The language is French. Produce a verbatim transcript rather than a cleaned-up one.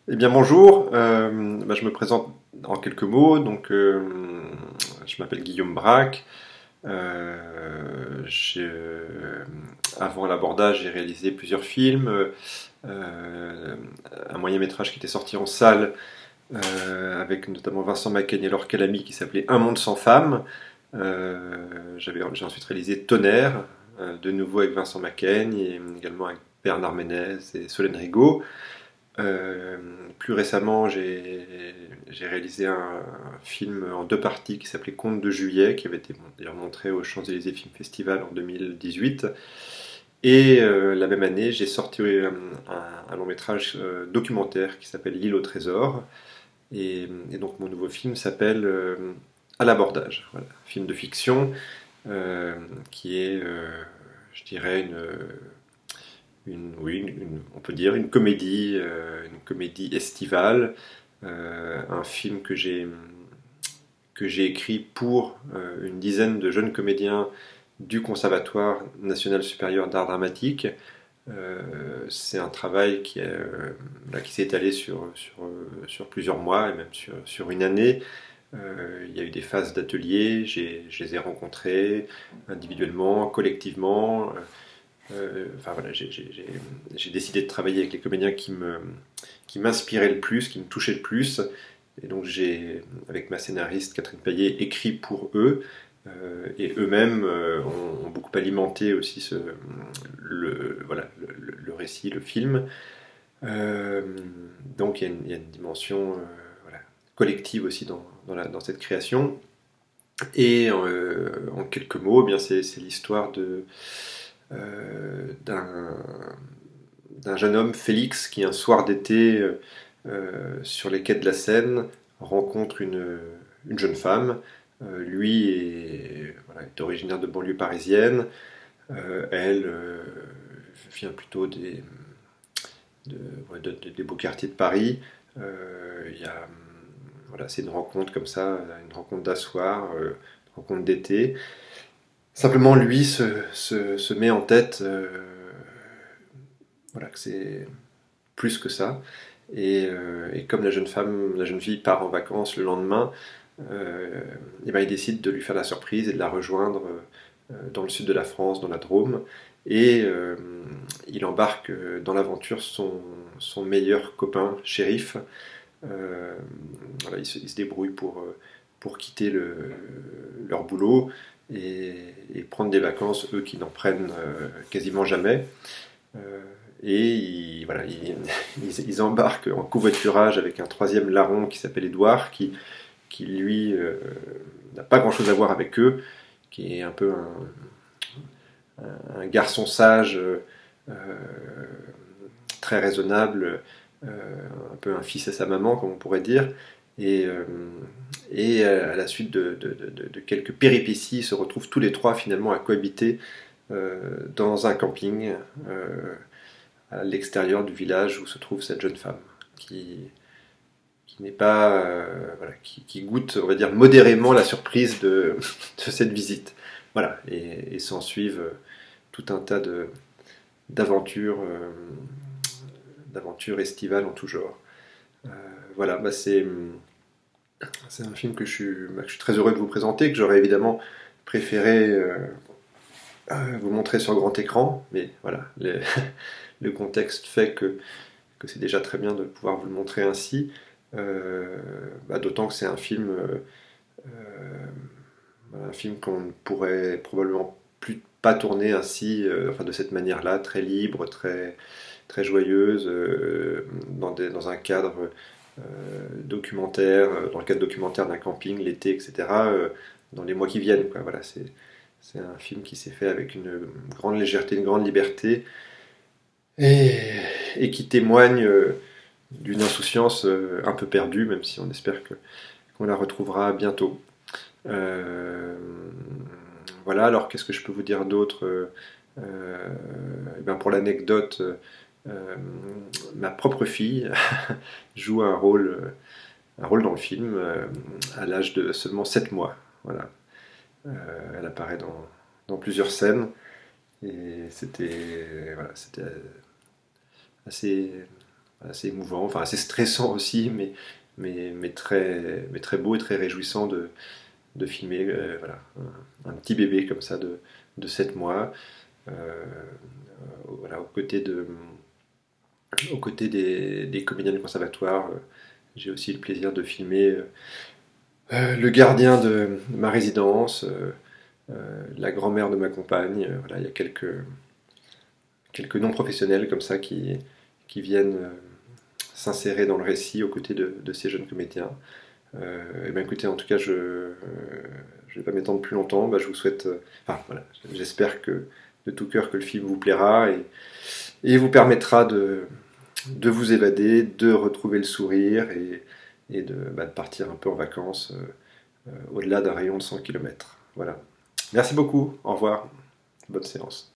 Eh bien bonjour, euh, bah, je me présente en quelques mots. Donc, euh, je m'appelle Guillaume Braque. Euh, j'ai, euh, Avant l'abordage, j'ai réalisé plusieurs films, euh, un moyen métrage qui était sorti en salle euh, avec notamment Vincent Macaigne et Laure Calamy qui s'appelait Un monde sans femmes. Euh, j'avais, j'ai ensuite réalisé Tonnerre, euh, de nouveau avec Vincent Macaigne et également avec Bernard Ménez et Solène Rigaud. Euh, Plus récemment, j'ai j'ai réalisé un, un film en deux parties qui s'appelait Contes de juillet, qui avait été d'ailleurs montré au Champs-Élysées Film Festival en deux mille dix-huit. Et euh, la même année, j'ai sorti un, un- un long métrage euh, documentaire qui s'appelle L'île au trésor. Et, et donc mon nouveau film s'appelle euh, À l'abordage. Voilà, film de fiction euh, qui est, euh, je dirais, une, une, oui, une- une- on peut dire une comédie, euh, une comédie estivale, euh, un film que j'ai que j'ai écrit pour euh, une dizaine de jeunes comédiens du Conservatoire national supérieur d'art dramatique. Euh, c'est un travail qui, est, euh, là, qui s'est étalé sur, sur, euh, sur plusieurs mois et même sur, sur une année. Euh, il y a eu des phases d'atelier, j'ai- je les ai rencontrés individuellement, collectivement. Euh, enfin voilà, j'ai j'ai- j'ai- j'ai décidé de travailler avec les comédiens qui me, qui m'inspiraient le plus, qui me touchaient le plus. Et donc j'ai, avec ma scénariste Catherine Payet, écrit pour eux. Euh, et eux-mêmes euh, ont, ont beaucoup alimenté aussi ce, le, voilà, le, le récit, le film. Euh, donc il y, a une, il y a une dimension euh, voilà, collective aussi dans, dans, la, dans cette création. Et euh, en quelques mots, eh bien c'est c'est l'histoire de euh, d'un d'un jeune homme, Félix, qui un soir d'été, euh, sur les quais de la Seine, rencontre une, une jeune femme. Euh, lui est, voilà, est originaire de banlieue parisienne. Euh, elle euh, vient plutôt des, de, ouais, de- de- des beaux quartiers de Paris. Euh, il y a, voilà, c'est une rencontre comme ça, une rencontre d'asseoir, euh, une rencontre d'été. Simplement, lui se, se, se met en tête euh, voilà, que c'est plus que ça. Et, euh, et comme la jeune femme, la jeune fille part en vacances le lendemain, euh, et ben il décide de lui faire la surprise et de la rejoindre euh, dans le sud de la France, dans la Drôme. Et euh, il embarque dans l'aventure son, son meilleur copain, shérif. Euh, voilà, ils se, ils se débrouillent pour, pour quitter le, leur boulot et, et prendre des vacances, eux qui n'en prennent euh, quasiment jamais. Euh, et ils, voilà, ils, ils, ils embarquent en covoiturage avec un troisième larron qui s'appelle Édouard, qui, qui lui euh, n'a pas grand-chose à voir avec eux, qui est un peu un, un, un garçon sage, euh, très raisonnable, euh, un peu un fils à sa maman, comme on pourrait dire. Et, euh, et à la suite de, de, de, de quelques péripéties, ils se retrouvent tous les trois finalement à cohabiter euh, dans un camping. Euh, à l'extérieur du village où se trouve cette jeune femme, qui, qui n'est pas, euh, voilà, qui, qui, goûte, on va dire, modérément la surprise de, de cette visite. Voilà, et, et s'en suivent euh, tout un tas de, d'aventures, euh, d'aventures estivales en tout genre. Euh, voilà, bah c'est, c'est un film que je, suis, bah, que je suis très heureux de vous présenter, que j'aurais évidemment préféré euh, vous montrer sur grand écran, mais voilà, les, le contexte fait que que c'est déjà très bien de pouvoir vous le montrer ainsi. Euh, bah, D'autant que c'est un film, euh, un film qu'on ne pourrait probablement plus pas tourner ainsi, euh, enfin de cette manière-là, très libre, très, très joyeuse, euh, dans, des, dans un cadre euh, documentaire, dans le cadre documentaire d'un camping l'été, et cetera. Euh, dans les mois qui viennent, quoi. Voilà, c'est c'est un film qui s'est fait avec une grande légèreté, une grande liberté, et, et qui témoigne euh, d'une insouciance euh, un peu perdue, même si on espère que, qu'on la retrouvera bientôt. Euh, voilà, alors qu'est-ce que je peux vous dire d'autre euh, eh ben Pour l'anecdote, euh, ma propre fille joue un rôle, un rôle dans le film euh, à l'âge de seulement sept mois. Voilà. Euh, elle apparaît dans, dans plusieurs scènes et c'était voilà, c'était assez assez émouvant, enfin assez stressant aussi, mais, mais, mais, très, mais très beau et très réjouissant de, de filmer euh, voilà, un, un petit bébé comme ça de, de sept mois, euh, voilà, aux côtés, de, aux côtés des, des comédiens du conservatoire. J'ai aussi le plaisir de filmer euh, le gardien de ma résidence, euh, euh, la grand-mère de ma compagne. Euh, voilà, il y a quelques, quelques noms professionnels comme ça qui, qui viennent euh, s'insérer dans le récit aux côtés de, de ces jeunes comédiens. Euh, et bien écoutez, en tout cas, je ne euh, vais pas m'étendre plus longtemps. Bah, je vous souhaite, euh, enfin voilà, j'espère que de tout cœur que le film vous plaira et, et vous permettra de, de vous évader, de retrouver le sourire et, et de, bah, de partir un peu en vacances euh, euh, au-delà d'un rayon de cent kilomètres. Voilà. Merci beaucoup, au revoir, bonne séance.